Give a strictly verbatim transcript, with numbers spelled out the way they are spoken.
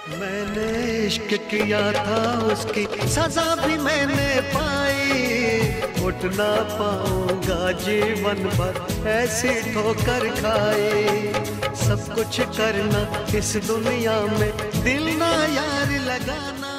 मैंने इश्क किया था उसकी सजा भी मैंने पाई, उठ ना पाऊंगा जीवन भर ऐसी ठोकर खाई। सब कुछ करना इस दुनिया में, दिल ना यार लगाना।